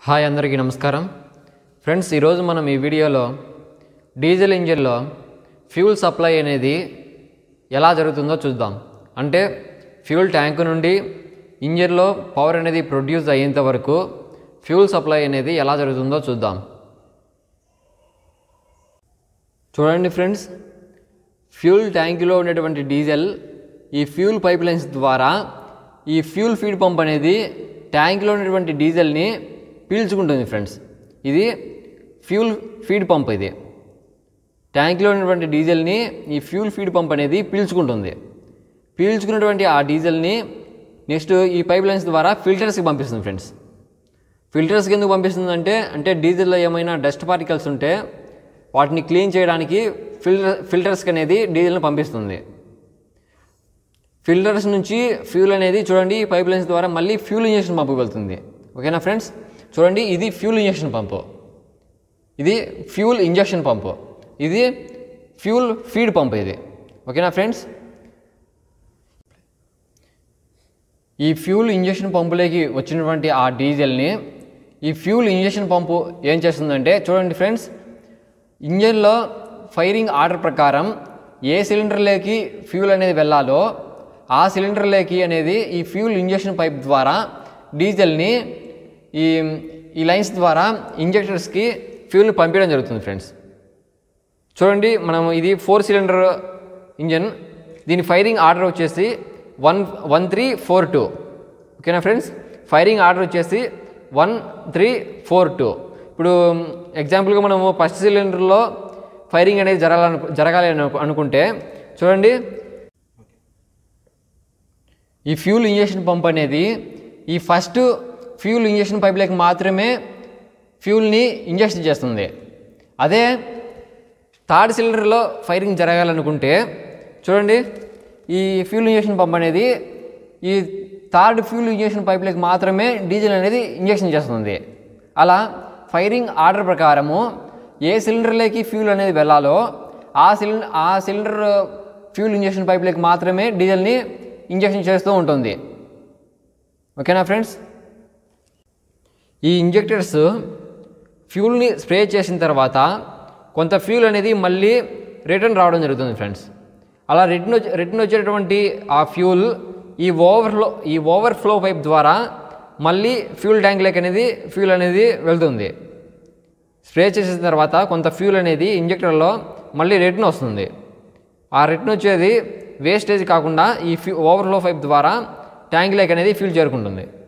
Hi అందరికీ నమస్కారం friends, ఈరోజు మనం ఈ వీడియోలో డీజిల్ ఇంజిన్లో ఫ్యూల్ సప్లై అనేది ఎలా జరుగుతుందో చూద్దాం. అంటే ఫ్యూల్ ట్యాంక్ నుండి ఇంజిన్లో పవర్ అనేది ప్రొడ్యూస్ అయ్యేంత వరకు ఫ్యూల్ సప్లై అనేది ఎలా జరుగుతుందో చూద్దాం. చూడండి ఫ్రెండ్స్, ఫ్యూల్ ట్యాంకులో ఉండేటువంటి డీజిల్ ఈ ఫ్యూల్ పైప్ లైన్స్ ద్వారా ఈ ఫ్యూల్ ఫీడ్ పంప్ అనేది ట్యాంకులో ఉన్నటువంటి డీజిల్ని పీల్చుకుంటుంది. ఫ్రెండ్స్, ఇది ఫ్యూల్ ఫీడ్ పంప్. ఇది ట్యాంక్లో ఉన్నటువంటి డీజిల్ని ఈ ఫ్యూల్ ఫీడ్ పంప్ అనేది పీల్చుకుంటుంది. పీల్చుకున్నటువంటి ఆ డీజిల్ని నెక్స్ట్ ఈ పైప్ లైన్స్ ద్వారా ఫిల్టర్స్కి పంపిస్తుంది. ఫ్రెండ్స్, ఫిల్టర్స్కి ఎందుకు పంపిస్తుంది అంటే డీజిల్లో ఏమైనా డస్ట్ పార్టికల్స్ ఉంటే వాటిని క్లీన్ చేయడానికి ఫిల్టర్స్కి అనేది డీజిల్ని పంపిస్తుంది. ఫిల్టర్స్ నుంచి ఫ్యూల్ అనేది చూడండి ఈ పైప్ లైన్స్ ద్వారా మళ్ళీ ఫ్యూల్ ఇంజెక్షన్ పంపుకి వెళ్తుంది. ఓకేనా ఫ్రెండ్స్, చూడండి ఇది ఫ్యూల్ ఇంజెక్షన్ పంపు, ఇది ఫ్యూల్ ఇంజెక్షన్ పంపు, ఇది ఫ్యూల్ ఫీడ్ పంప్. ఇది ఓకేనా ఫ్రెండ్స్, ఈ ఫ్యూల్ ఇంజెక్షన్ పంపులోకి వచ్చినటువంటి ఆ డీజిల్ని ఈ ఫ్యూల్ ఇంజెక్షన్ పంపు ఏం చేస్తుందంటే చూడండి ఫ్రెండ్స్, ఇంజన్లో ఫైరింగ్ ఆర్డర్ ప్రకారం ఏ సిలిండర్లోకి ఫ్యూల్ అనేది వెళ్ళాలో ఆ సిలిండర్లోకి అనేది ఈ ఫ్యూల్ ఇంజెక్షన్ పైప్ ద్వారా డీజిల్ని ఈ లైన్స్ ద్వారా ఇంజెక్టర్స్కి ఫ్యూల్ని పంపించడం జరుగుతుంది. ఫ్రెండ్స్, చూడండి మనం ఇది 4 సిలిండర్ ఇంజన్, దీని ఫైరింగ్ ఆర్డర్ వచ్చేసి 1342. ఓకేనా ఫ్రెండ్స్, ఫైరింగ్ ఆర్డర్ వచ్చేసి 1342. ఇప్పుడు ఎగ్జాంపుల్గా మనము ఫస్ట్ సిలిండర్లో ఫైరింగ్ అనేది జరగాలి అనుకుంటే చూడండి ఈ ఫ్యూల్ ఇంజెక్షన్ పంప్ అనేది ఈ ఫస్ట్ ఫ్యూల్ ఇంజెక్షన్ పైప్లోకి మాత్రమే ఫ్యూల్ని ఇంజెక్షన్ చేస్తుంది. అదే థర్డ్ సిలిండర్లో ఫైరింగ్ జరగాలనుకుంటే చూడండి ఈ ఫ్యూల్ ఇంజెక్షన్ పంప్ అనేది ఈ థర్డ్ ఫ్యూల్ ఇంజెక్షన్ పైప్లోకి మాత్రమే డీజిల్ అనేది ఇంజెక్షన్ చేస్తుంది. అలా ఫైరింగ్ ఆర్డర్ ప్రకారము ఏ సిలిండర్లోకి ఫ్యూల్ అనేది వెళ్ళాలో ఆ సిలిండర్ ఫ్యూల్ ఇంజెక్షన్ పైప్లోకి మాత్రమే డీజిల్ని ఇంజెక్షన్ చేస్తూ ఉంటుంది. ఓకేనా ఫ్రెండ్స్, ఈ ఇంజెక్టర్స్ ఫ్యూల్ని స్ప్రే చేసిన తర్వాత కొంత ఫ్యూల్ అనేది మళ్ళీ రిటర్న్ రావడం జరుగుతుంది. ఫ్రెండ్స్, అలా రిటర్న్ వచ్చేటటువంటి ఆ ఫ్యూల్ ఈ ఓవర్ఫ్లో పైప్ ద్వారా మళ్ళీ ఫ్యూల్ ట్యాంక్లోకి అనేది ఫ్యూల్ అనేది వెళ్తుంది. స్ప్రే చేసిన తర్వాత కొంత ఫ్యూల్ అనేది ఇంజెక్టర్లో మళ్ళీ రిటర్న్ వస్తుంది. ఆ రిటర్న్ వచ్చేది వేస్టేజ్ కాకుండా ఈ ఓవర్ఫ్లో పైప్ ద్వారా ట్యాంక్లోకి అనేది ఫ్యూల్ చేరుకుంటుంది.